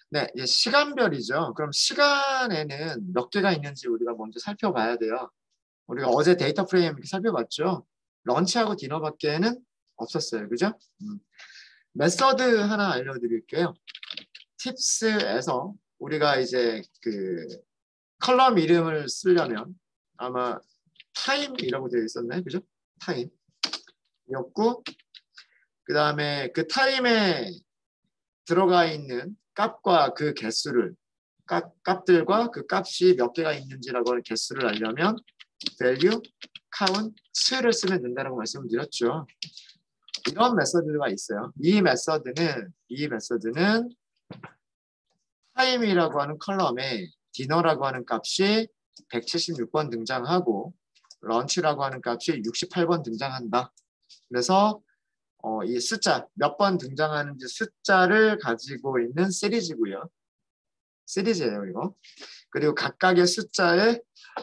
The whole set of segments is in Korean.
네, 이제 시간별이죠. 그럼 시간에는 몇 개가 있는지 우리가 먼저 살펴봐야 돼요. 우리가 어제 데이터 프레임 이렇게 살펴봤죠. 런치하고 디너밖에는 없었어요. 그죠? 메서드 하나 알려드릴게요. 팁스에서 우리가 이제 그 컬럼 이름을 쓰려면 아마 타임이라고 되어 있었나요? 그죠? 타임이었고 그 다음에 그 타임에 들어가 있는 값과 그 개수를 값들과 그 값이 몇 개가 있는지라고 하는 개수를 알려면 value, count를 쓰면 된다고 말씀을 드렸죠. 이런 메서드가 있어요. 이 메서드는 타임이라고 하는 컬럼에 디너라고 하는 값이 176번 등장하고 런치라고 하는 값이 68번 등장한다. 그래서 이 숫자 몇 번 등장하는지 숫자를 가지고 있는 시리즈고요. 시리즈예요, 이거. 그리고 각각의 숫자에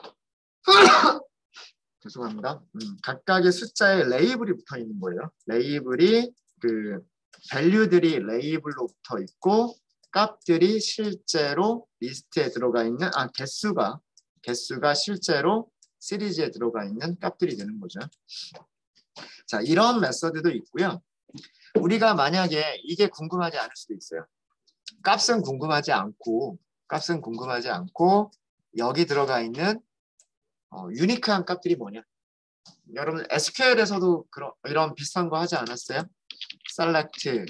죄송합니다. 각각의 숫자에 레이블이 붙어 있는 거예요. 레이블이 그 밸류들이 레이블로 붙어 있고 값들이 실제로 리스트에 들어가 있는 개수가 실제로 시리즈에 들어가 있는 값들이 되는 거죠. 자, 이런 메서드도 있고요. 우리가 만약에 이게 궁금하지 않을 수도 있어요. 값은 궁금하지 않고 여기 들어가 있는 유니크한 값들이 뭐냐? 여러분 SQL에서도 이런 비슷한 거 하지 않았어요? select,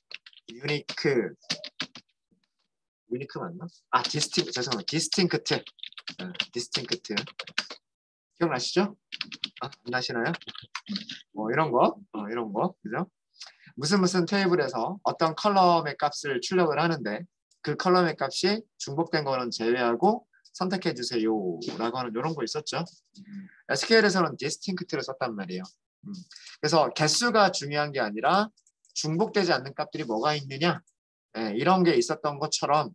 unique 맞나? 죄송합니다. distinct. 기억나시죠? 안 나시나요? 이런 거, 그죠? 무슨 테이블에서 어떤 컬럼의 값을 출력을 하는데 그 컬럼의 값이 중복된 거는 제외하고 선택해 주세요 라고 하는 이런 거 있었죠. SQL에서는 distinct를 썼단 말이에요. 그래서 개수가 중요한 게 아니라 중복되지 않는 값들이 뭐가 있느냐, 이런 게 있었던 것처럼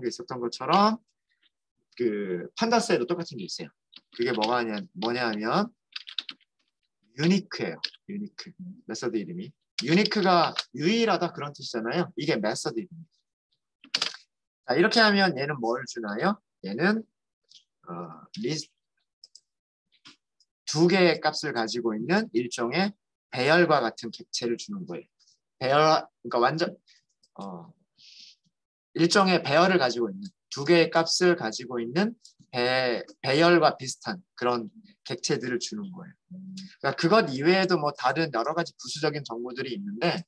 그 판다스에도 똑같은 게 있어요. 그게 뭐냐 하면 유니크예요. 유니크. 메서드 이름이. 유니크가 유일하다 그런 뜻이잖아요. 이게 메서드 이름입니다. 자, 이렇게 하면 얘는 뭘 주나요? 얘는 두 개의 값을 가지고 있는 일종의 배열과 같은 객체를 주는 거예요. 그러니까 완전 일종의 배열을 가지고 있는 두 개의 값을 가지고 있는 배열과 비슷한 그런 객체들을 주는 거예요. 그러니까 그것 이외에도 뭐 다른 여러 가지 부수적인 정보들이 있는데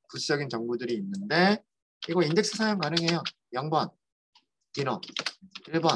이거 인덱스 사용 가능해요. 0번 디너, 1번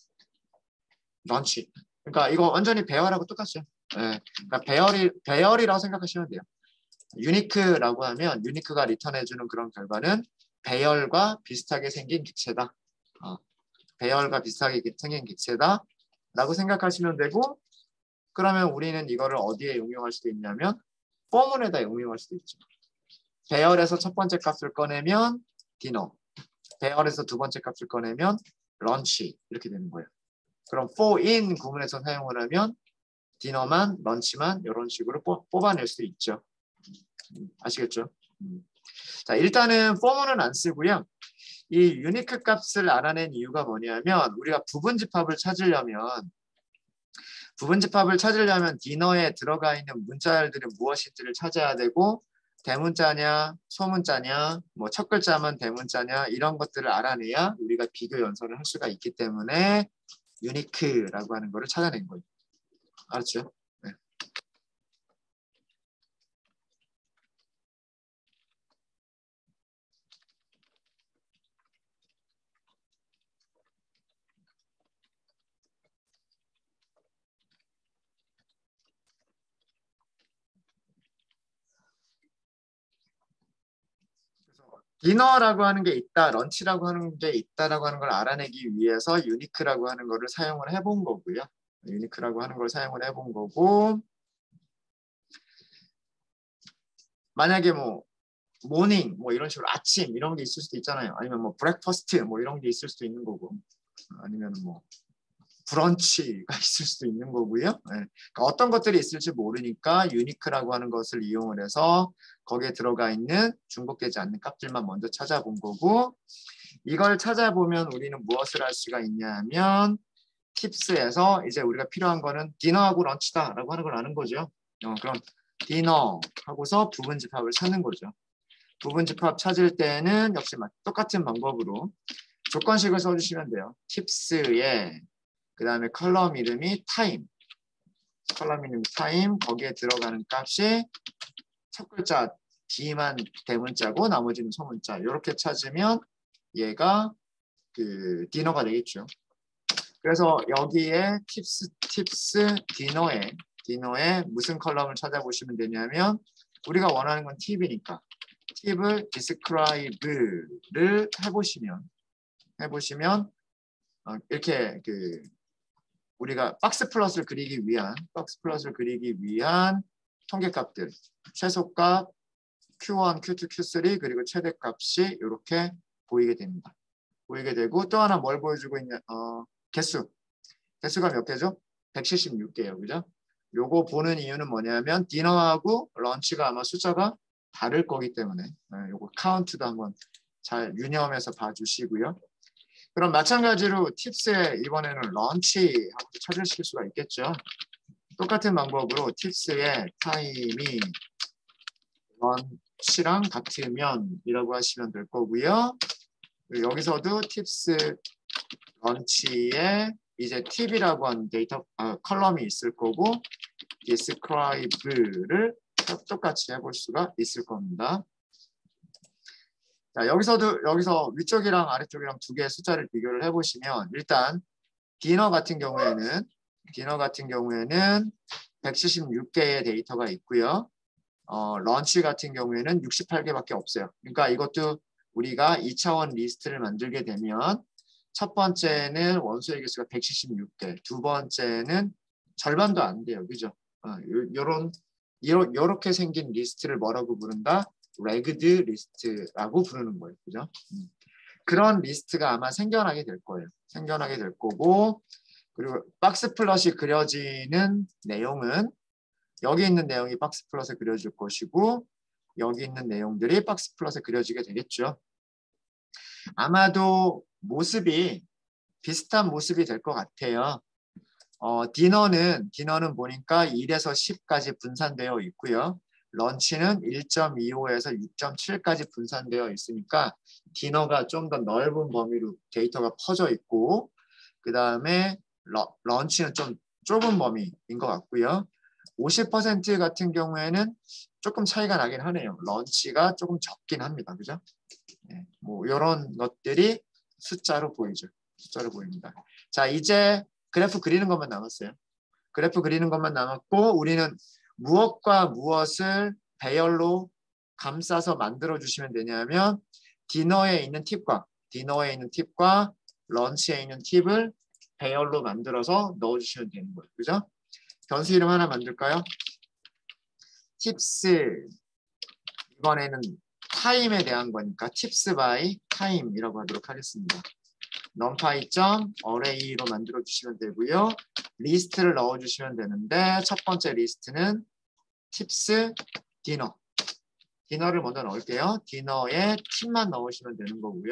런치. 그러니까 이거 완전히 배열하고 똑같죠. 네. 그러니까 배열이라고 생각하시면 돼요. 유니크라고 하면 유니크가 리턴해주는 그런 결과는 배열과 비슷하게 생긴 객체다. 배열과 비슷하게 생긴 객체다 라고 생각하시면 되고, 그러면 우리는 이거를 어디에 응용할 수도 있냐면 포문에다 응용할 수도 있죠. 배열에서 첫 번째 값을 꺼내면 디너, 배열에서 두 번째 값을 꺼내면 런치 이렇게 되는 거예요. 그럼 for in 구문에서 사용을 하면 디너만, 런치만 이런 식으로 뽑아낼 수 있죠. 아시겠죠? 자, 일단은 for문은 안 쓰고요. 이 유니크 값을 알아낸 이유가 뭐냐면 우리가 부분집합을 찾으려면 디너에 들어가 있는 문자열들은 무엇인지를 찾아야 되고 대문자냐, 소문자냐, 뭐 첫 글자만 대문자냐 이런 것들을 알아내야 우리가 비교 연산을 할 수가 있기 때문에 유니크라고 하는 거를 찾아낸 거예요. 알았죠? 네. 디너라고 하는 게 있다, 런치라고 하는 게 있다라고 하는 걸 알아내기 위해서 유니크라고 하는 거를 사용을 해본 거고요. 유니크라고 하는 걸 사용을 해본 거고, 만약에 뭐 모닝 뭐 이런 식으로 아침 이런 게 있을 수도 있잖아요. 아니면 뭐 브렉퍼스트 뭐 이런 게 있을 수도 있는 거고, 아니면 뭐 브런치가 있을 수도 있는 거고요. 네. 그러니까 어떤 것들이 있을지 모르니까 유니크라고 하는 것을 이용을 해서 거기에 들어가 있는 중복되지 않는 값들만 먼저 찾아본 거고, 이걸 찾아보면 우리는 무엇을 할 수가 있냐 하면 팁스에서 이제 우리가 필요한 거는 디너하고 런치다라고 하는 걸 아는 거죠. 그럼 디너 하고서 부분집합을 찾는 거죠. 부분집합 찾을 때는 역시 똑같은 방법으로 조건식을 써주시면 돼요. 팁스에 그 다음에 컬럼 이름이 타임, 컬럼 이름이 타임, 거기에 들어가는 값이 첫 글자 D만 대문자고 나머지는 소문자. 이렇게 찾으면 얘가 그 디너가 되겠죠. 그래서 여기에 팁스 디너에 무슨 컬럼을 찾아보시면 되냐면 우리가 원하는 건 팁이니까 팁을 describe를 해보시면 이렇게 그 우리가 박스 플러스를 그리기 위한 통계값들 최소값 Q1, Q2, Q3 그리고 최대값이 이렇게 보이게 됩니다. 보이게 되고 또 하나 뭘 보여주고 있냐? 개수가 몇 개죠? 176개예요. 그죠? 요거 보는 이유는 뭐냐면 디너하고 런치가 아마 숫자가 다를 거기 때문에 요거 카운트도 한번 잘 유념해서 봐주시고요. 그럼 마찬가지로 팁스에 이번에는 런치하고 찾으실 수가 있겠죠. 똑같은 방법으로 팁스에 타임이 런치랑 같으면 이라고 하시면 될 거고요. 여기서도 팁스 런치에 이제 팁이라고 하는 데이터 컬럼이 있을 거고 describe를 똑같이 해볼 수가 있을 겁니다. 자, 여기서 위쪽이랑 아래쪽이랑 두 개의 숫자를 비교를 해보시면 일단 디너 같은 경우에는 176개의 데이터가 있고요. 런치 같은 경우에는 68개밖에 없어요. 그러니까 이것도 우리가 2차원 리스트를 만들게 되면 첫 번째는 원소의 개수가 176개, 두 번째는 절반도 안 돼요. 그죠? 요렇게 생긴 리스트를 뭐라고 부른다? 레그드 리스트라고 부르는 거예요. 그죠? 그런 리스트가 아마 생겨나게 될 거예요. 생겨나게 될 거고, 그리고 박스 플롯이 그려지는 내용은 여기 있는 내용이 박스 플롯에 그려질 것이고 여기 있는 내용들이 박스 플롯에 그려지게 되겠죠. 아마도 모습이 비슷한 모습이 될 것 같아요. 디너는 보니까 1에서 10까지 분산되어 있고요. 런치는 1.25에서 6.7까지 분산되어 있으니까 디너가 좀 더 넓은 범위로 데이터가 퍼져 있고 그 다음에 런치는 좀 좁은 범위인 것 같고요. 50% 같은 경우에는 조금 차이가 나긴 하네요. 런치가 조금 적긴 합니다. 그죠? 네, 뭐 이런 것들이 숫자로 보이죠. 숫자로 보입니다. 자, 이제 그래프 그리는 것만 남았어요. 그래프 그리는 것만 남았고 우리는 무엇과 무엇을 배열로 감싸서 만들어 주시면 되냐면 디너에 있는 팁과 런치에 있는 팁을 배열로 만들어서 넣어주시면 되는 거예요. 그죠? 변수 이름 하나 만들까요? 팁스 이번에는 타임에 대한 거니까 팁스 바이 타임이라고 하도록 하겠습니다. numpy.array로 만들어 주시면 되고요. 리스트를 넣어 주시면 되는데 첫 번째 리스트는 팁스 디너를 먼저 넣을게요. 디너에 팁만 넣으시면 되는 거고요.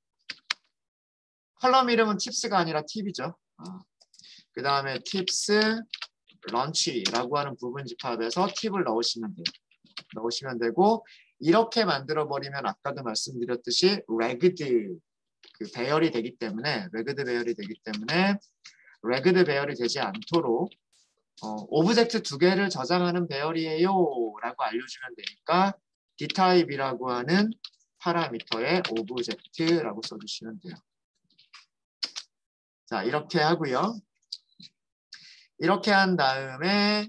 컬럼 이름은 팁스가 아니라 팁이죠. 그 다음에 팁스 런치라고 하는 부분 집합에서 팁을 넣으시면 돼요. 넣으시면 되고 이렇게 만들어 버리면 아까도 말씀드렸듯이 레그드 배열이 되기 때문에 레그드 배열이 되지 않도록 오브젝트 두 개를 저장하는 배열이에요 라고 알려주면 되니까 dtype이라고 하는 파라미터의 오브젝트라고 써주시면 돼요. 자, 이렇게 하고요. 이렇게 한 다음에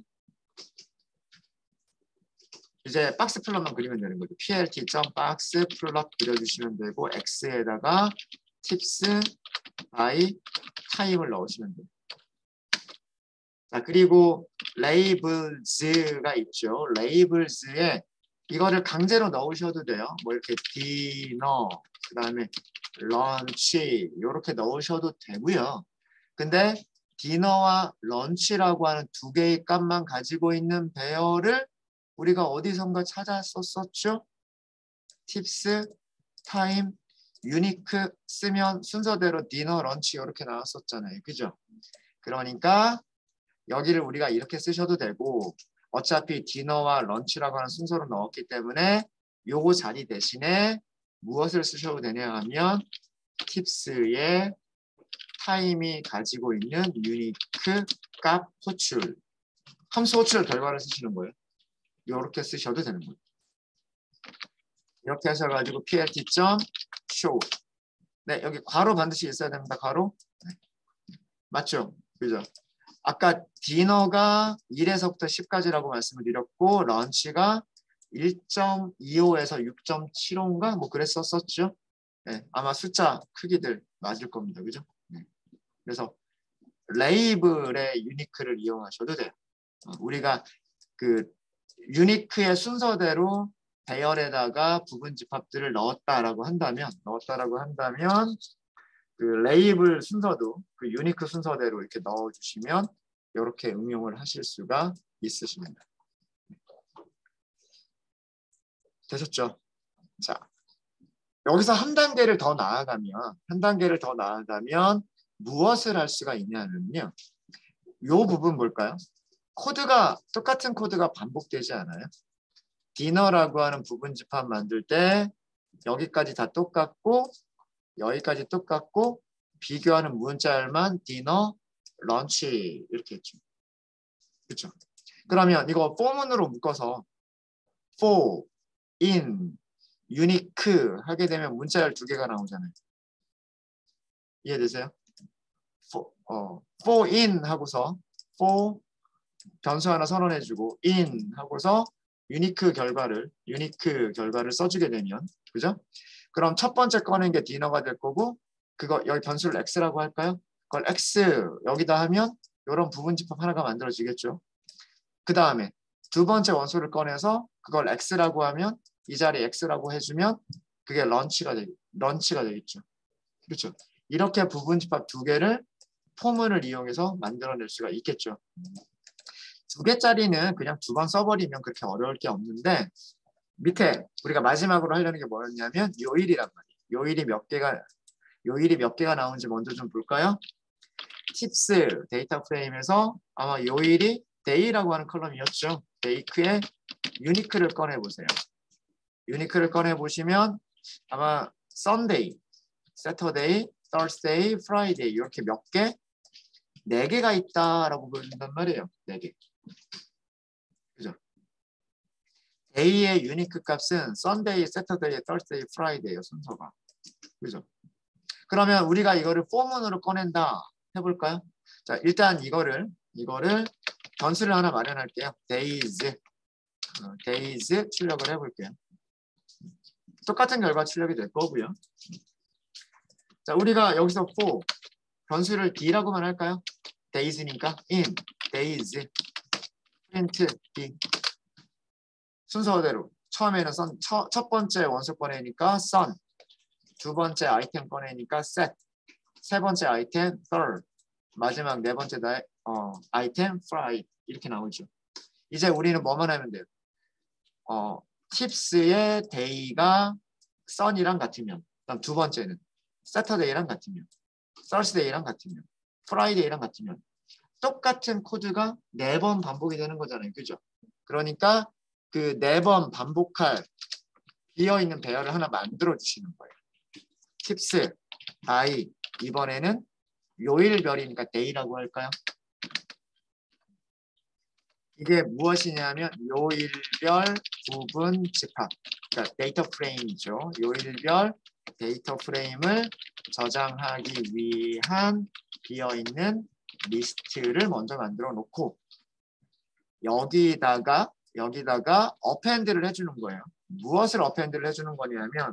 이제 박스 플롯만 그리면 되는 거죠. plt.박스플롯 그려주시면 되고 x에다가 tips by time을 넣으시면 돼요. 자, 그리고 labels가 있죠. labels에 이거를 강제로 넣으셔도 돼요. 뭐 이렇게 dinner, 그 다음에 lunch 이렇게 넣으셔도 되고요. 근데 디너와 런치라고 하는 두 개의 값만 가지고 있는 배열을 우리가 어디선가 찾았었죠? 팁스, 타임, 유니크 쓰면 순서대로 디너, 런치 이렇게 나왔었잖아요. 그죠? 그러니까 여기를 우리가 이렇게 쓰셔도 되고 어차피 디너와 런치라고 하는 순서로 넣었기 때문에 요거 자리 대신에 무엇을 쓰셔도 되냐 하면 팁스의 타임이 가지고 있는 유니크 값 호출, 함수 호출 결과를 쓰시는 거예요. 이렇게 쓰셔도 되는 거예요. 이렇게 하셔가지고 plt.show. 네, 여기 괄호 반드시 있어야 됩니다. 괄호. 네. 맞죠? 그죠? 아까 디너가 1에서부터 10까지라고 말씀을 드렸고 런치가 1.25에서 6.75인가 뭐 그랬었었죠. 네, 아마 숫자 크기들 맞을 겁니다. 그죠? 네. 그래서 레이블의 유니크를 이용하셔도 돼요. 우리가 그 유니크의 순서대로 배열에다가 부분 집합들을 넣었다라고 한다면 그 레이블 순서도 그 유니크 순서대로 이렇게 넣어주시면 이렇게 응용을 하실 수가 있으십니다. 되셨죠? 자, 여기서 한 단계를 더 나아가면 무엇을 할 수가 있냐면요. 이 부분 볼까요? 똑같은 코드가 반복되지 않아요? 디너라고 하는 부분 집합 만들 때 여기까지 다 똑같고 여기까지 똑같고 비교하는 문자열만 디너, 런치 이렇게 했죠. 그렇죠? 그러면 이거 포문으로 묶어서 for, in, unique 하게 되면 문자열 두 개가 나오잖아요. 이해되세요? for in 하고서 for 변수 하나 선언해주고 in 하고서 유니크 결과를 써주게 되면 그죠? 그럼 첫 번째 꺼낸 게 디너가 될 거고 그거 여기 변수를 x라고 할까요? 그걸 x 여기다 하면 이런 부분 집합 하나가 만들어지겠죠. 그 다음에 두 번째 원소를 꺼내서 그걸 x라고 하면 이 자리 x라고 해주면 그게 런치가 되겠죠. 그렇죠. 이렇게 부분 집합 두 개를 포문을 이용해서 만들어낼 수가 있겠죠. 두 개짜리는 그냥 두 번 써버리면 그렇게 어려울 게 없는데 밑에 우리가 마지막으로 하려는 게 뭐였냐면 요일이란 말이에요. 요일이 몇 개가 나오는지 먼저 좀 볼까요? 팁스 데이터 프레임에서 아마 요일이 데이라고 하는 컬럼이었죠. 데이크의 유니크를 꺼내보세요. 유니크를 꺼내보시면 아마 Sunday, Saturday, Thursday, Friday 이렇게 몇 개? 4개가 있다라고 보여준단 말이에요. 4개. 그죠? 데이의 유니크 값은 Sunday, Saturday, Thursday, Friday예요. 순서가. 그죠? 그러면 우리가 이거를 포문으로 꺼낸다 해볼까요? 자, 일단 이거를 변수를 하나 마련할게요. days 출력을 해볼게요. 똑같은 결과 출력이 될 거고요. 자, 우리가 여기서 for 변수를 d라고만 할까요? days니까 in days print d 순서대로 처음에는 첫 번째 원소 꺼내니까 sun, 두 번째 아이템 꺼내니까 set, 세 번째 아이템 third, 마지막 네 번째 아이템 fried 이렇게 나오죠. 이제 우리는 뭐만 하면 돼요? 팁스의 day가 sun이랑 같으면, 그다음 두 번째는 saturday랑 같으면, thursday랑 같으면, friday랑 같으면 똑같은 코드가 4번 반복이 되는 거잖아요. 그죠? 그러니까 그 4번 반복할 비어있는 배열을 하나 만들어 주시는 거예요. 팁스, I, 이번에는 요일별이니까 day라고 할까요? 이게 무엇이냐면 요일별 부분 집합, 그러니까 데이터 프레임이죠. 요일별 데이터 프레임을 저장하기 위한 비어있는 리스트를 먼저 만들어 놓고 여기다가 어펜드를 해주는 거예요. 무엇을 어펜드를 해주는 거냐면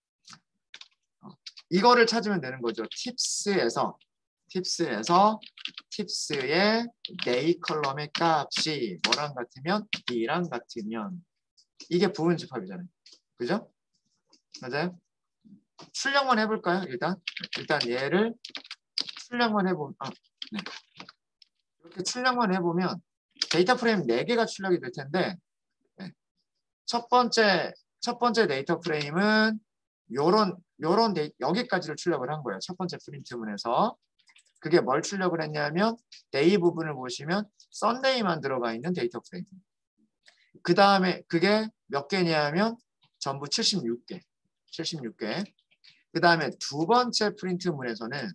이거를 찾으면 되는 거죠. 팁스에서 팁스의 day 컬럼의 값이 뭐랑 같으면 d랑 같으면 이게 부분 집합이잖아요. 그죠? 맞아요? 출력만 해볼까요? 일단 얘를 출력만 해보면 네. 이렇게 출력만 해보면 데이터 프레임 4개가 출력이 될 텐데 네. 첫 번째 데이터 프레임은 요런 여기까지를 출력을 한 거예요. 첫 번째 프린트문에서. 그게 뭘 출력을 했냐면 데이 부분을 보시면 썬데이만 들어가 있는 데이터 프레임. 그 다음에 그게 몇 개냐면 전부 76개. 76개. 그 다음에 두 번째 프린트문에서는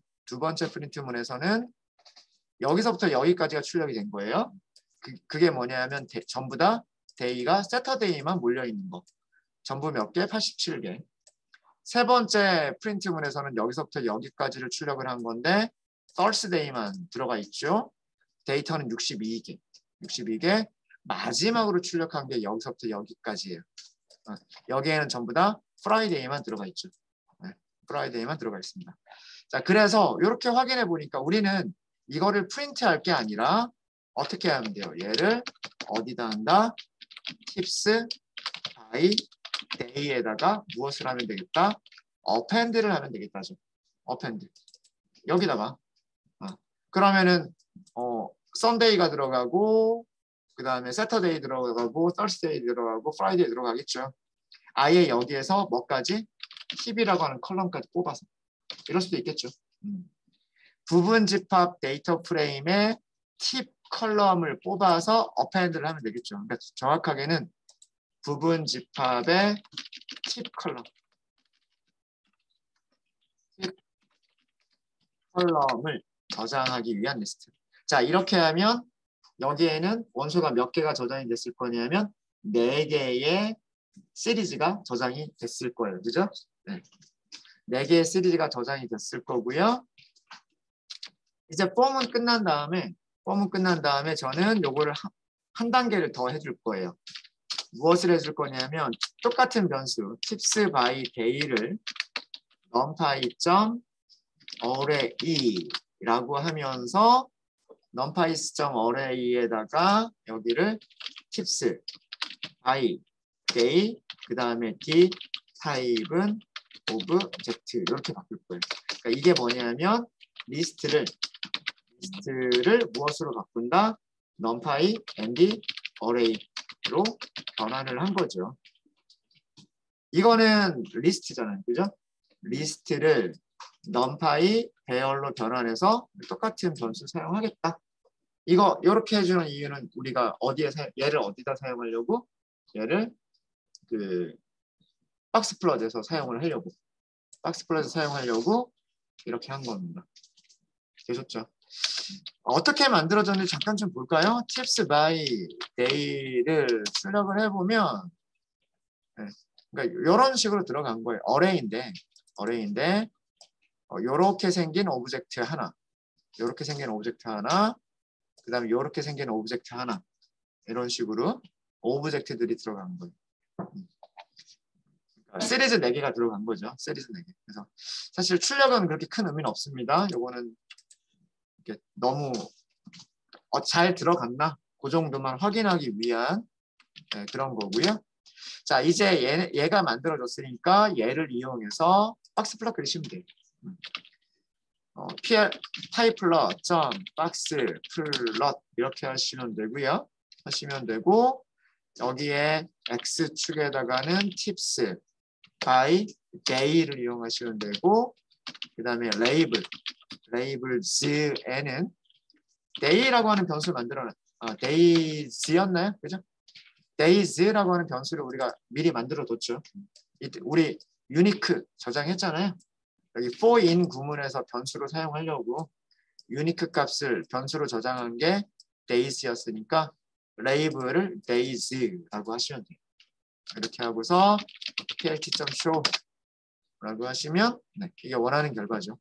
여기서부터 여기까지가 출력이 된 거예요. 그게 뭐냐면 전부 다 데이가 세터데이만 몰려 있는 거. 전부 몇 개? 87개. 세 번째 프린트문에서는 여기서부터 여기까지를 출력을 한 건데 Thursday만 들어가 있죠. 데이터는 62개. 62개. 마지막으로 출력한 게 여기서부터 여기까지예요. 여기에는 전부 다 Friday만 들어가 있죠. Friday만 들어가 있습니다. 자, 그래서 이렇게 확인해 보니까 우리는 이거를 프린트할 게 아니라 어떻게 하면 돼요? 얘를 어디다 한다? tips by day에다가 무엇을 하면 되겠다? append를 하면 되겠다죠. append. 여기다가. 그러면은 Sunday가 들어가고 그 다음에 Saturday 들어가고 Thursday 들어가고 Friday 들어가겠죠. 아예 여기에서 뭐까지? 팁이라고 하는 컬럼까지 뽑아서. 이럴 수도 있겠죠. 부분 집합 데이터 프레임에 팁 컬럼을 뽑아서 append를 하면 되겠죠. 그러니까 정확하게는 부분 집합의 팁 컬럼. 팁 컬럼을 저장하기 위한 리스트. 자, 이렇게 하면 여기에는 원소가 몇 개가 저장이 됐을 거냐면 4개의 시리즈가 저장이 됐을 거예요. 그죠? 네. 4개의 시리즈가 저장이 됐을 거고요. 이제 폼은 끝난 다음에 저는 요거를 한 단계를 더 해줄 거예요. 무엇을 해줄 거냐면 똑같은 변수 tips by day를 numpy.array라고 하면서 numpy.array에다가 여기를 tips by day 그 다음에 d 타입은 object 이렇게 바꿀 거예요. 그러니까 이게 뭐냐면 리스트를 무엇으로 바꾼다? numpy and array로 변환을 한 거죠. 이거는 리스트잖아요. 그죠? 리스트를 numpy 배열로 변환해서 똑같은 변수 사용하겠다. 이거 이렇게 해주는 이유는 우리가 얘를 어디다 사용하려고? 얘를 그 박스 플롯에서 사용을 하려고. 박스 플롯에서 사용하려고 이렇게 한 겁니다. 되셨죠? 어떻게 만들어졌는지 잠깐 좀 볼까요? tips by day를 출력을 해보면 네. 그러니까 이런 식으로 들어간 거예요. 어레이인데 이렇게 생긴 오브젝트 하나, 이렇게 생긴 오브젝트 하나, 그 다음에 이렇게 생긴 오브젝트 하나 이런 식으로 오브젝트들이 들어간 거예요. 그러니까 시리즈 4개가 들어간 거죠. 시리즈 4개. 그래서 사실 출력은 그렇게 큰 의미는 없습니다. 요거는 이렇게 너무 잘 들어갔나? 그 정도만 확인하기 위한 그런 거고요. 자, 이제 얘가 만들어졌으니까 얘를 이용해서 박스 플롯 그리시면 돼요. 타이플러 점 박스 플롯 이렇게 하시면 되고요. 여기에 x축에다가는 tips by day를 이용하시면 되고 그 다음에 labels에는 day라고 하는 변수를 만들어놨 days였나요? 그죠? days라고 하는 변수를 우리가 미리 만들어뒀죠. 우리 유니크 저장했잖아요. 여기 for in 구문에서 변수로 사용하려고 유니크 값을 변수로 저장한 게 days였으니까 label을 days라고 하시면 돼요. 이렇게 하고서 plt.show라고 하시면 네, 이게 원하는 결과죠.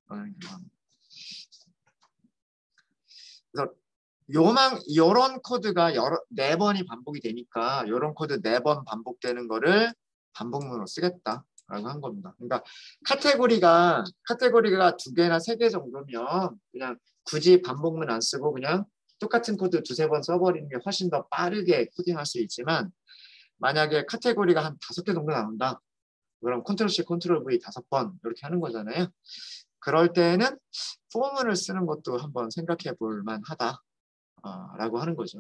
그래서 요런 코드가 4번이 반복이 되니까 요런 코드 4번 반복되는 거를 반복문으로 쓰겠다라고 한 겁니다. 그러니까 카테고리가 2개나 3개 정도면 그냥 굳이 반복문 안 쓰고 그냥 똑같은 코드 2-3번 써버리는 게 훨씬 더 빠르게 코딩할 수 있지만 만약에 카테고리가 한 5개 정도 나온다. 그럼 컨트롤-C, 컨트롤-V 5번 이렇게 하는 거잖아요. 그럴 때는 포문을 쓰는 것도 한번 생각해 볼 만하다. 라고 하는 거죠.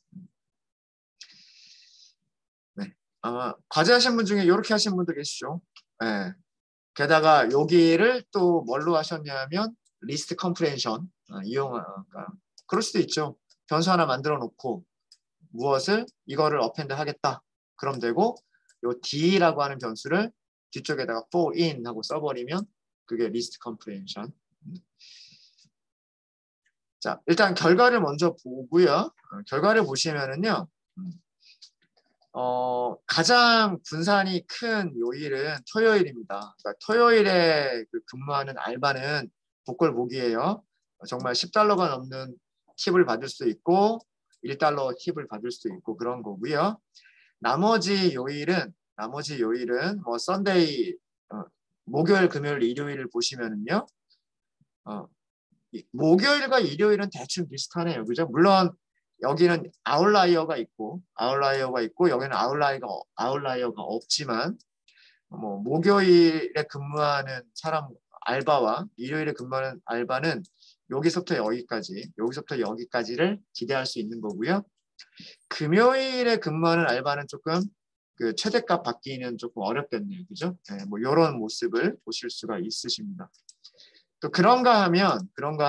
네. 과제 하신 분 중에 이렇게 하신 분도 계시죠. 네. 게다가 여기를 또 뭘로 하셨냐면 리스트 컴프레hen션 그럴 수도 있죠. 변수 하나 만들어 놓고 무엇을 이거를 어펜드 하겠다. 그럼 되고 요 d라고 하는 변수를 뒤쪽에다가 for in 하고 써버리면 그게 리스트 컴프레hen션. 자, 일단 결과를 먼저 보고요. 결과를 보시면은요. 가장 분산이 큰 요일은 토요일입니다. 그러니까 토요일에 근무하는 알바는 복골복이에요. 정말 $10가 넘는 팁을 받을 수 있고 $1 팁을 받을 수도 있고 그런 거고요. 나머지 요일은 뭐 썬데이, 목요일, 금요일, 일요일을 보시면은요. 목요일과 일요일은 대충 비슷하네요. 그죠? 물론 여기는 아웃라이어가 있고 여기는 아웃라이어가 없지만 뭐 목요일에 근무하는 사람 알바와 일요일에 근무하는 알바는 여기서부터 여기까지를 기대할 수 있는 거고요. 금요일에 근무하는 알바는 조금 그 최대값 받기는 조금 어렵겠네요. 그죠? 네, 뭐 이런 모습을 보실 수가 있으십니다. 또 그런가 하면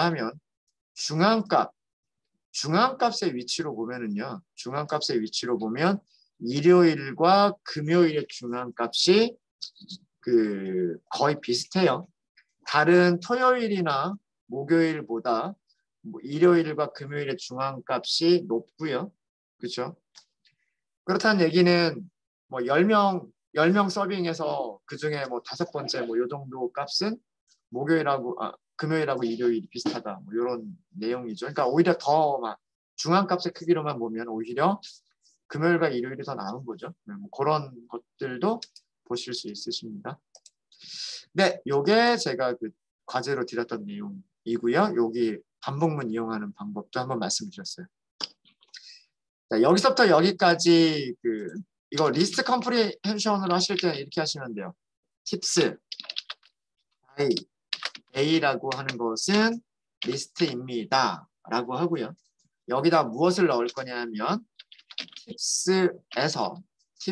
중앙값의 위치로 보면은요. 중앙값의 위치로 보면 일요일과 금요일의 중앙값이 거의 비슷해요. 다른 토요일이나 목요일보다 일요일과 금요일의 중앙값이 높고요. 그렇죠? 그렇다는 얘기는 뭐 10명 서빙해서 그중에 뭐 5번째 뭐 요 정도 값은 금요일하고 일요일이 비슷하다. 뭐 이런 내용이죠. 그러니까 오히려 더 막 중앙값의 크기로만 보면 오히려 금요일과 일요일이 더 나은 거죠. 뭐 그런 것들도 보실 수 있으십니다. 네, 요게 제가 과제로 드렸던 내용이고요. 여기 반복문 이용하는 방법도 한번 말씀드렸어요. 자, 여기서부터 여기까지 이거 리스트 컴프리헨션으로 하실 때는 이렇게 하시면 돼요. 팁스 A라고 하는 것은 리스트입니다. 라고 하고요. 여기다 무엇을 넣을 거냐 하면 팁스에서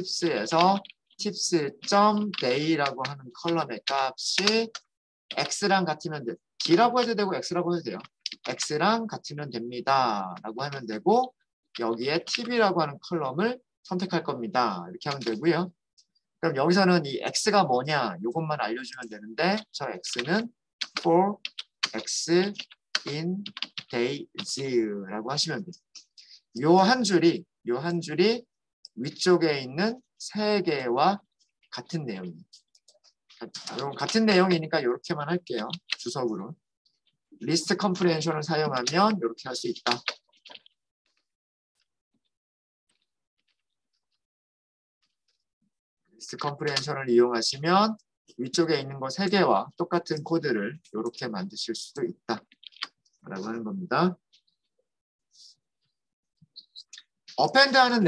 tips.day라고 하는 컬럼의 값이 x랑 같으면 d라고 해도 되고 x라고 해도 돼요. x랑 같으면 됩니다. 라고 하면 되고 여기에 팁이라고 하는 컬럼을 선택할 겁니다. 이렇게 하면 되고요. 그럼 여기서는 이 x가 뭐냐 이것만 알려주면 되는데 저 x는 for x in days라고 하시면 돼요. 요 한 줄이 위쪽에 있는 3개와 같은 내용입니다. 같은 내용이니까 이렇게만 할게요. 주석으로. 리스트 컴프리헨션을 사용하면 이렇게 할 수 있다. 리스트 컴프리헨션을 이용하시면 위쪽에 있는 거 3개와 똑같은 코드를 이렇게 만드실 수도 있다. 라고 하는 겁니다. 어펜드 하는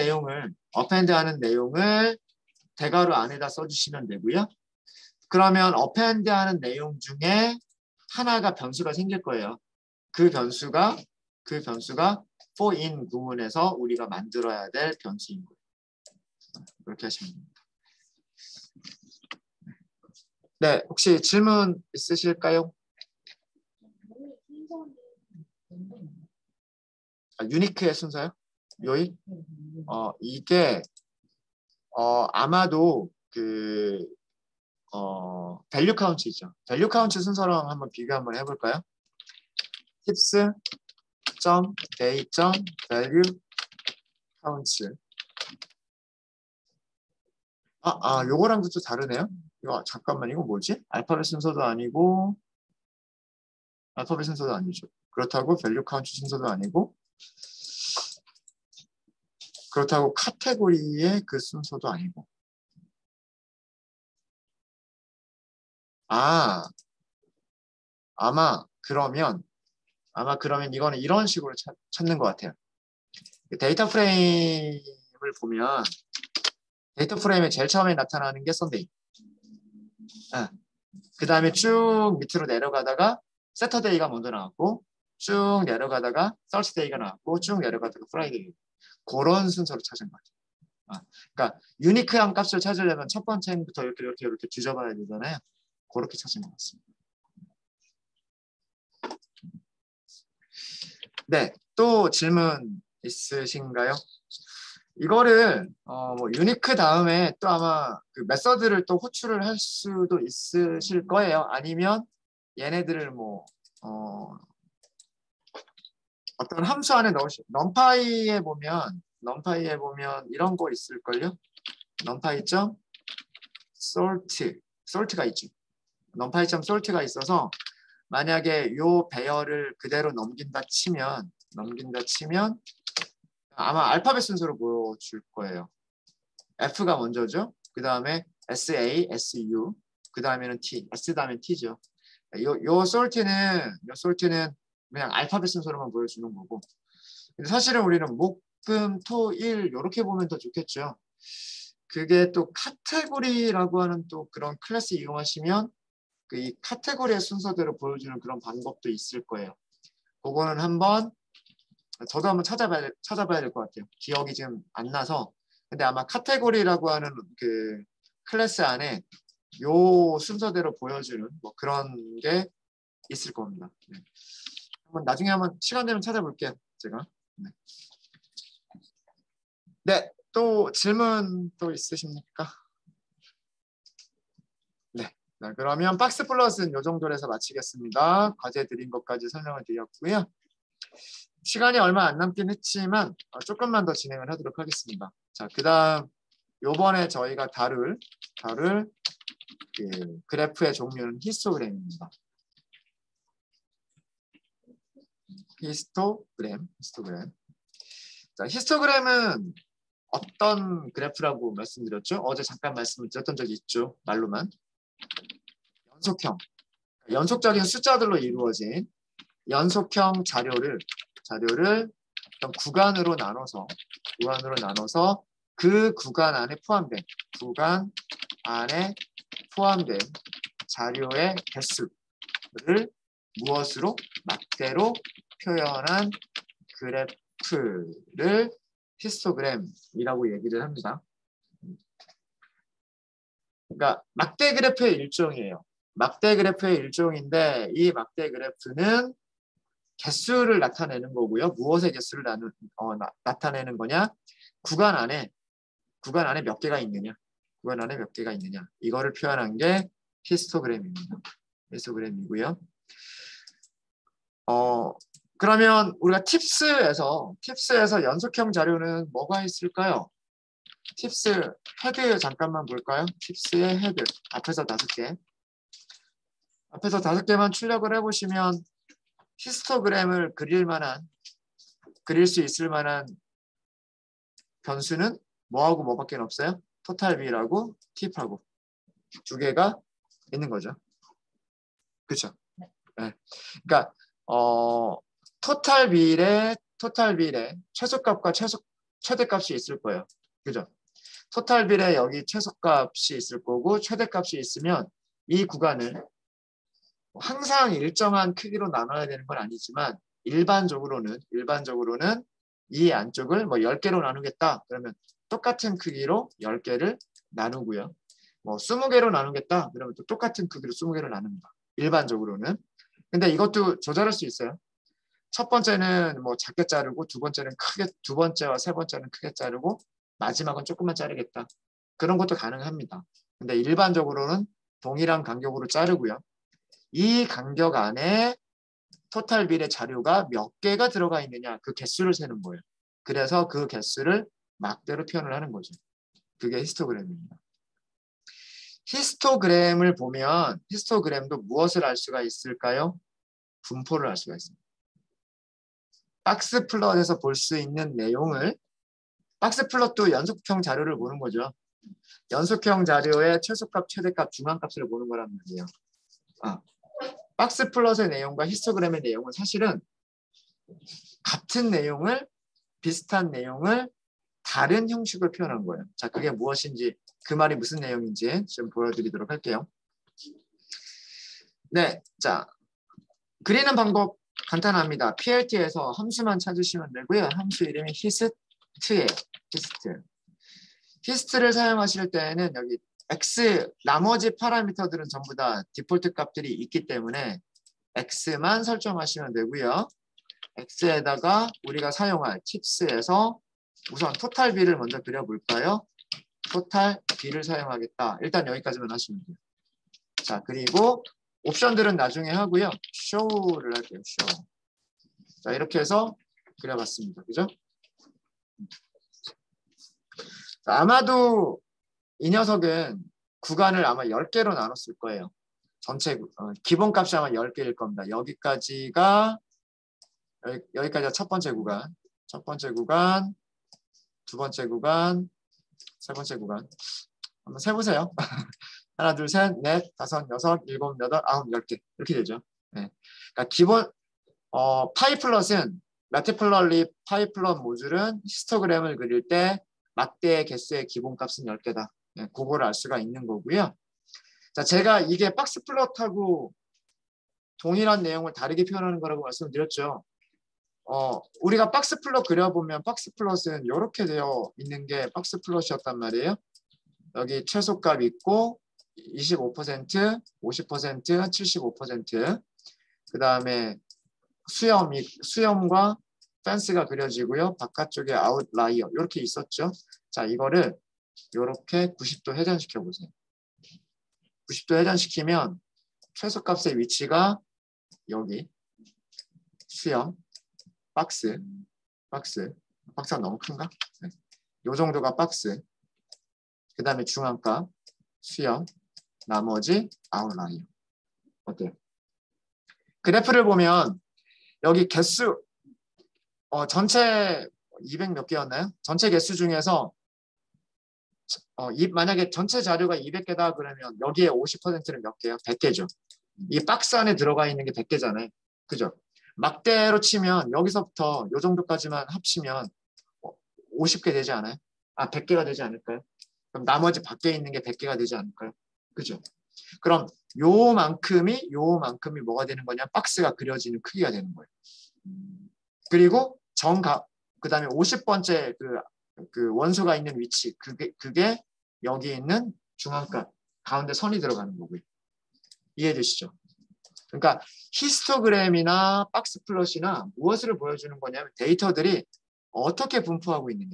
내용을 대괄호 안에다 써주시면 되고요. 그러면 어펜드 하는 내용 중에 하나가 변수가 생길 거예요. 그 변수가 for in 구문에서 우리가 만들어야 될 변수인 거예요. 그렇게 하시면 됩니다. 네, 혹시 질문 있으실까요? 유니크의 순서요? 요일? 이게 아마도 밸류 카운트이죠. 밸류 카운트 순서랑 한번 비교 한번 해볼까요? tips.day.value count. 요거랑 또 다르네요. 잠깐만, 이거 뭐지? 알파벳 순서도 아니고, 알파벳 순서도 아니죠. 그렇다고 밸류 카운트 순서도 아니고, 그렇다고 카테고리의 그 순서도 아니고. 아마 그러면 이거는 이런 식으로 찾는 것 같아요. 데이터 프레임을 보면 데이터 프레임에 제일 처음에 나타나는 게 썬데이. 그 다음에 쭉 밑으로 내려가다가 세터데이가 먼저 나왔고 쭉 내려가다가 Thursday가 나왔고 쭉 내려가다가 Friday. 그런 순서로 찾은 것 같아요. 그러니까 유니크한 값을 찾으려면 첫 번째 행부터 이렇게 뒤져봐야 되잖아요. 그렇게 찾은 것 같습니다. 네, 또 질문 있으신가요? 이거를 뭐 유니크 다음에 또 아마 그 메서드를 또 호출을 할 수도 있으실 거예요. 아니면 얘네들을 뭐 어떤 함수 안에 넣으시. numPy에 보면 이런 거 있을걸요. numPy.sort 가 있죠. numPy.sort가 있어서 만약에 요 배열을 그대로 넘긴다 치면 아마 알파벳 순서로 보여줄 거예요. F가 먼저죠. 그 다음에 SA, SU, 그 다음에는 T, S 다음에 T죠. 요 sort는 그냥 알파벳 순서로만 보여주는 거고. 근데 사실은 우리는 목, 금, 토, 일 이렇게 보면 더 좋겠죠. 그게 또 카테고리라고 하는 또 그런 클래스 이용하시면 그 이 카테고리의 순서대로 보여주는 그런 방법도 있을 거예요. 그거는 한번 저도 한번 찾아봐야 될 것 같아요. 기억이 지금 안 나서. 근데 아마 카테고리라고 하는 그 클래스 안에 요 순서대로 보여주는 뭐 그런 게 있을 겁니다. 네. 나중에 한번 시간 되면 찾아볼게요. 제가. 네, 또 질문 또 있으십니까? 네. 그러면 박스 플러스는 이 정도로 해서 마치겠습니다. 과제 드린 것까지 설명을 드렸고요. 시간이 얼마 안 남긴 했지만 조금만 더 진행을 하도록 하겠습니다. 자, 그다음 요번에 저희가 다룰 그 그래프의 종류는 히스토그램입니다. 히스토그램. 자, 히스토그램은 어떤 그래프라고 말씀드렸죠? 어제 잠깐 말씀을 드렸던 적이 있죠. 말로만. 연속적인 숫자들로 이루어진 연속형 자료를 어떤 구간으로 나눠서 그 구간 안에 포함된 자료의 개수를 무엇으로 막대로 표현한 그래프를 히스토그램이라고 얘기를 합니다. 그러니까 막대 그래프의 일종이에요. 막대 그래프의 일종인데 이 막대 그래프는 개수를 나타내는 거고요. 무엇의 개수를 나타내는 거냐? 구간 안에 몇 개가 있느냐? 이거를 표현한 게 히스토그램입니다. 히스토그램이고요. 그러면 우리가 팁스에서 연속형 자료는 뭐가 있을까요? 팁스 헤드 잠깐만 볼까요? 팁스의 헤드 앞에서 5개만 출력을 해보시면 히스토그램을 그릴 수 있을 만한 변수는 뭐하고 뭐밖에 없어요? 토탈 B라고 팁하고 두 개가 있는 거죠. 그렇죠? 네. 그러니까 토탈 B의 최소값과 최대값이 있을 거예요. 그죠? 토탈 B의 여기 최소값이 있을 거고 최대값이 있으면 이 구간을 항상 일정한 크기로 나눠야 되는 건 아니지만 일반적으로는 이 안쪽을 뭐 10개로 나누겠다. 그러면 똑같은 크기로 10개를 나누고요. 뭐 20개로 나누겠다. 그러면 또 똑같은 크기로 20개를 나눕니다. 일반적으로는. 근데 이것도 조절할 수 있어요. 첫 번째는 뭐 작게 자르고 두 번째와 세 번째는 크게 자르고 마지막은 조금만 자르겠다. 그런 것도 가능합니다. 근데 일반적으로는 동일한 간격으로 자르고요. 이 간격 안에 토탈 빌의 자료가 몇 개가 들어가 있느냐 그 개수를 세는 거예요. 그래서 그 개수를 막대로 표현을 하는 거죠. 그게 히스토그램입니다. 히스토그램을 보면 히스토그램도 무엇을 알 수가 있을까요? 분포를 알 수가 있습니다. 박스 플롯에서 볼 수 있는 내용을 박스 플롯도 연속형 자료를 보는 거죠. 연속형 자료의 최소값, 최대값, 중앙값을 보는 거란 말이에요. 박스 플롯의 내용과 히스토그램의 내용은 사실은 같은 내용을 비슷한 내용을 다른 형식으로 표현한 거예요. 자, 그게 무엇인지 그 말이 무슨 내용인지 좀 보여드리도록 할게요. 네, 자 그리는 방법 간단합니다. PLT에서 함수만 찾으시면 되고요. 함수 이름이 히스트예요. 히스트. 히스트를 사용하실 때에는 여기 X 나머지 파라미터들은 전부 다 디폴트 값들이 있기 때문에 X만 설정하시면 되고요. X에다가 우리가 사용할 팁스에서 우선 토탈 B를 먼저 그려볼까요? 토탈 B를 사용하겠다. 일단 여기까지만 하시면 돼요. 자, 그리고 옵션들은 나중에 하고요. show를 할게요. show. 자, 이렇게 해서 그려봤습니다. 그죠? 자, 아마도 이 녀석은 구간을 아마 10개로 나눴을 거예요. 전체 기본값이 아마 10개일 겁니다. 여기까지가 첫 번째 구간, 두 번째 구간, 세 번째 구간. 한번 세보세요. 하나, 둘, 셋, 넷, 다섯, 여섯, 일곱, 여덟, 아홉, 10개 이렇게 되죠. 네. 그러니까 기본 파이플럿은 매티플러리 파이플럿 모듈은 히스토그램을 그릴 때 막대 개수의 기본값은 10개다. 네, 그거를 알 수가 있는 거고요. 자, 제가 이게 박스플롯하고 동일한 내용을 다르게 표현하는 거라고 말씀드렸죠. 우리가 박스플롯 그려보면 박스플롯은 이렇게 되어 있는 게 박스플롯이었단 말이에요. 여기 최소값 있고 25%, 50%, 75%. 그 다음에 수염과 펜스가 그려지고요. 바깥쪽에 아웃라이어 이렇게 있었죠. 자, 이거를 이렇게 90도 회전시켜 보세요. 90도 회전시키면 최소값의 위치가 여기 수염, 박스가 너무 큰가? 네. 요 정도가 박스. 그 다음에 중앙값, 수염, 나머지 아웃라이어. 어때요? 그래프를 보면 여기 개수 전체 200 몇 개였나요? 전체 개수 중에서 만약에 전체 자료가 200개다 그러면 여기에 50%는 몇 개요? 100개죠. 이 박스 안에 들어가 있는 게 100개잖아요. 그죠? 막대로 치면 여기서부터 이 정도까지만 합치면 50개 되지 않아요? 100개가 되지 않을까요? 그럼 나머지 밖에 있는 게 100개가 되지 않을까요? 그죠? 그럼 요만큼이 뭐가 되는 거냐? 박스가 그려지는 크기가 되는 거예요. 그리고 그 다음에 50번째 그 원소가 있는 위치, 그게 여기 있는 중앙값, 가운데 선이 들어가는 거고요. 이해되시죠? 그러니까 히스토그램이나 박스플롯이나 무엇을 보여주는 거냐면 데이터들이 어떻게 분포하고 있느냐.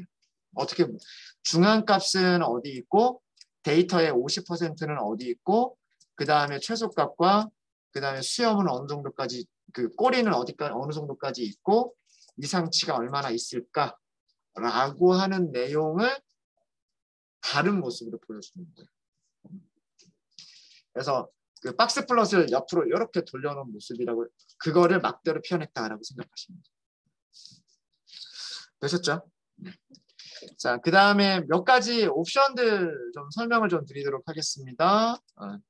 중앙값은 어디 있고 데이터의 50%는 어디 있고 그 다음에 최소값과 그 다음에 수염은 어느 정도까지 꼬리는 어느 정도까지 있고 이상치가 얼마나 있을까라고 하는 내용을 다른 모습으로 보여주는 거예요. 그래서 그 박스플롯을 옆으로 이렇게 돌려놓은 모습이라고 그거를 막대로 표현했다라고 생각하시면 돼요. 되셨죠? 자, 그 다음에 몇 가지 옵션들 좀 설명을 좀 드리도록 하겠습니다.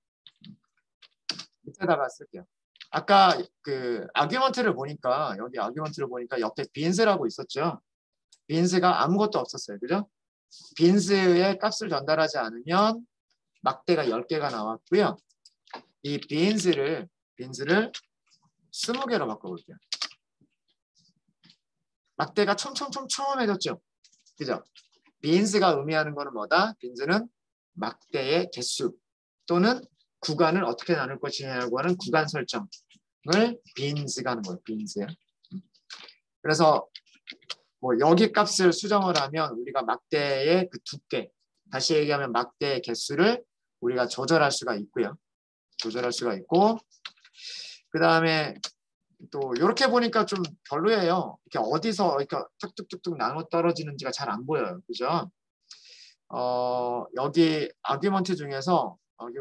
밑에다가 쓸게요. 아까 그 아규먼트를 보니까 여기 아규먼트를 보니까 옆에 빈스라고 있었죠. 빈스가 아무것도 없었어요. 그죠? 빈스의 값을 전달하지 않으면 막대가 10개가 나왔고요. 이 빈스를 20개로 바꿔볼게요. 막대가 촘촘촘촘해졌죠. 그죠? 빈스가 의미하는 거는 뭐다? 빈스는 막대의 개수 또는 구간을 어떻게 나눌 것이냐고 하는 구간 설정을 빈스가 하는 거예요. 빈스. 그래서 뭐 여기 값을 수정을 하면 우리가 막대의 그 두께, 다시 얘기하면 막대의 개수를 우리가 조절할 수가 있고요. 그 다음에 또 이렇게 보니까 좀 별로예요. 이렇게 어디서 이렇게 뚝뚝뚝뚝 나눠 떨어지는지가 잘 안 보여요. 그죠? 여기 아규먼트 중에서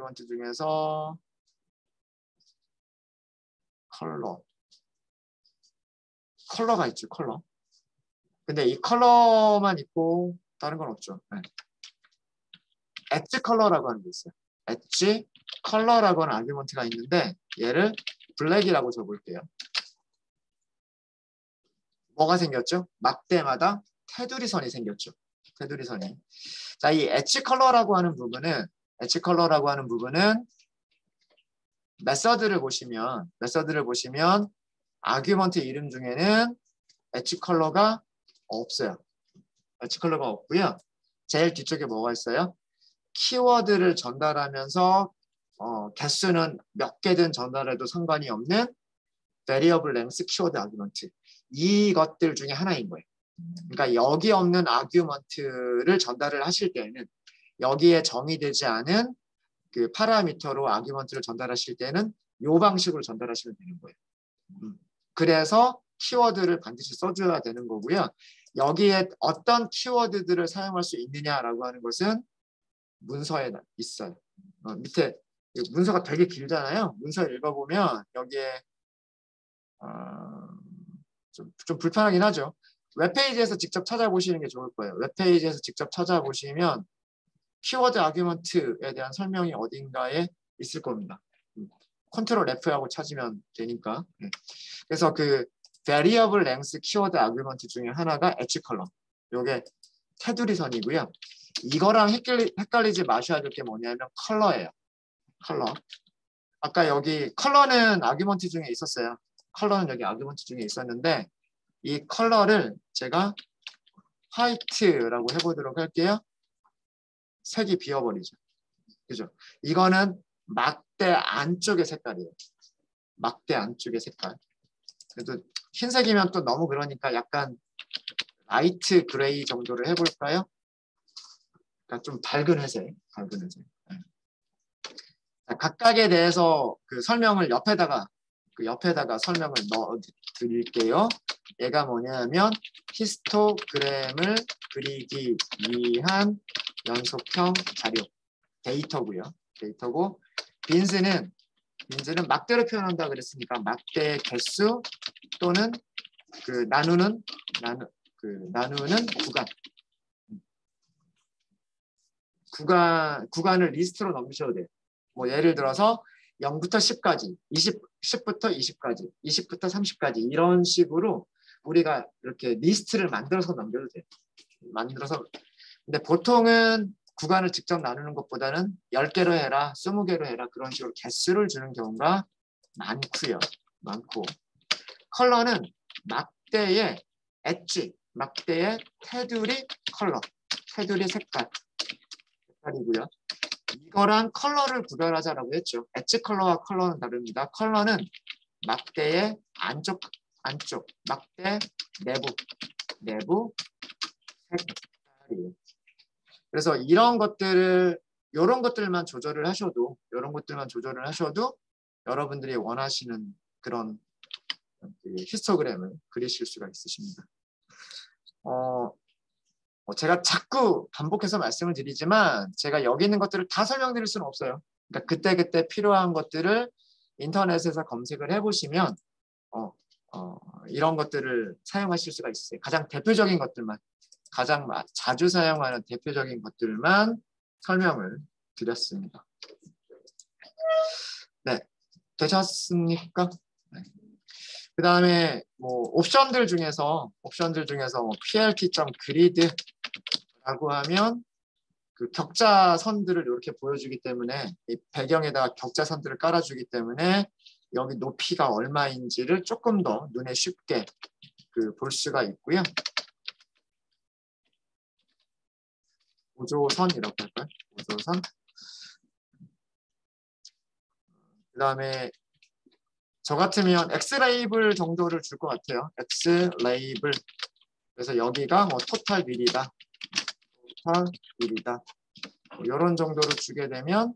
컬러가 있죠. 컬러. 근데 이 컬러만 있고 다른 건 없죠. 네. 엣지 컬러라고 하는 게 있어요. 엣지 컬러라고 하는 아규먼트가 있는데 얘를 블랙이라고 적을게요. 뭐가 생겼죠? 막대마다 테두리 선이 생겼죠. 테두리 선이. 자, 이 엣지 컬러라고 하는 부분은 메서드를 보시면 아규먼트 이름 중에는 엣지 컬러가 없어요. 엣지 컬러가 없고요. 제일 뒤쪽에 뭐가 있어요? 키워드를 전달하면서 개수는 몇 개든 전달해도 상관이 없는 variable length 키워드 아규먼트. 이것들 중에 하나인 거예요. 그러니까 여기 없는 아규먼트를 전달을 하실 때는 여기에 정의되지 않은 그 파라미터로 아규먼트를 전달하실 때는 이 방식으로 전달하시면 되는 거예요. 그래서 키워드를 반드시 써줘야 되는 거고요. 여기에 어떤 키워드들을 사용할 수 있느냐라고 하는 것은 문서에 있어요. 밑에 문서가 되게 길잖아요. 문서 읽어보면 여기에 좀 불편하긴 하죠. 웹페이지에서 직접 찾아보시는 게 좋을 거예요. 웹페이지에서 직접 찾아보시면 키워드 아규먼트에 대한 설명이 어딘가에 있을 겁니다. 컨트롤 F하고 찾으면 되니까. 그래서 그 variable length 키워드 아규먼트 중에 하나가 엣지 컬러. 요게 테두리 선이고요. 이거랑 헷갈리지 마셔야 될 게 뭐냐면 컬러예요. 컬러. 아까 여기 컬러는 아규먼트 중에 있었어요. 컬러는 여기 아규먼트 중에 있었는데 이 컬러를 제가 화이트라고 해보도록 할게요. 색이 비어버리죠. 그죠? 이거는 막대 안쪽의 색깔이에요. 막대 안쪽의 색깔. 그래도 흰색이면 또 너무 그러니까 약간 라이트 그레이 정도를 해볼까요? 그러니까 좀 밝은 회색. 밝은 회색. 자, 각각에 대해서 그 설명을 옆에다가 설명을 넣어 드릴게요. 얘가 뭐냐면 히스토그램을 그리기 위한 연속형 자료 데이터고요. 데이터고 빈즈는 막대로 표현한다 그랬으니까 막대의 개수 또는 그 나누는 구간을 리스트로 넘기셔도 돼요. 뭐 예를 들어서 0부터 10까지, 10부터 20까지, 20부터 30까지 이런 식으로 우리가 이렇게 리스트를 만들어서 넘겨도 돼요. 근데 보통은 구간을 직접 나누는 것보다는 10개로 해라, 20개로 해라 그런 식으로 개수를 주는 경우가 많고 컬러는 막대의 엣지, 막대의 테두리 컬러, 테두리 색깔이고요. 이거랑 컬러를 구별하자라고 했죠. 엣지 컬러와 컬러는 다릅니다. 컬러는 막대의 안쪽, 막대 내부 색깔이에요. 그래서 이런 것들만 조절을 하셔도 여러분들이 원하시는 그런 히스토그램을 그리실 수가 있으십니다. 제가 자꾸 반복해서 말씀을 드리지만 제가 여기 있는 것들을 다 설명드릴 수는 없어요. 그러니까 그때그때 필요한 것들을 인터넷에서 검색을 해보시면 이런 것들을 사용하실 수가 있어요. 가장 대표적인 것들만, 가장 자주 사용하는 대표적인 것들만 설명을 드렸습니다. 네, 되셨습니까? 네. 그 다음에 뭐 옵션들 중에서 뭐 plt.grid라고 하면 그 격자선들을 이렇게 보여주기 때문에 이 배경에다가 격자선들을 깔아주기 때문에 여기 높이가 얼마인지를 조금 더 눈에 쉽게 볼 수가 있고요. 보조선이라고 할까요? 보조선. 그 다음에 저 같으면 X 레이블 정도를 줄 것 같아요. X 레이블. 그래서 여기가 뭐 토탈 빌이다. 이런 정도로 주게 되면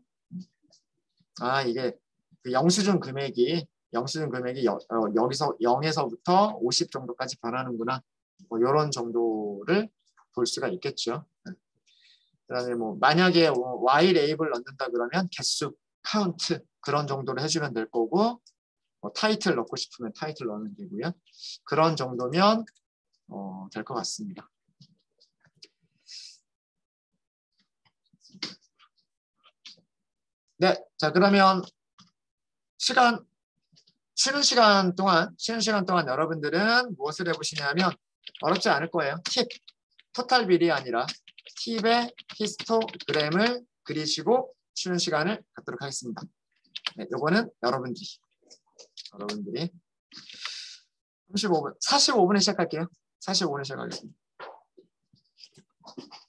이게 그 영수증 금액이 여기서 0에서부터 50 정도까지 변하는구나. 뭐 이런 정도를 볼 수가 있겠죠. 그다음에 뭐 만약에 Y 레이블 넣는다 그러면 개수, 카운트 그런 정도로 해주면 될 거고 뭐 타이틀 넣고 싶으면 타이틀 넣으면 되고요. 그런 정도면 될 것 같습니다. 네, 자 그러면 쉬는 시간 동안 여러분들은 무엇을 해보시냐면 어렵지 않을 거예요. 토탈 빌이 아니라 팁의 히스토그램을 그리시고 쉬는 시간을 갖도록 하겠습니다. 네, 요거는 여러분들이 35분, 45분에 시작할게요. 45분에 시작하겠습니다.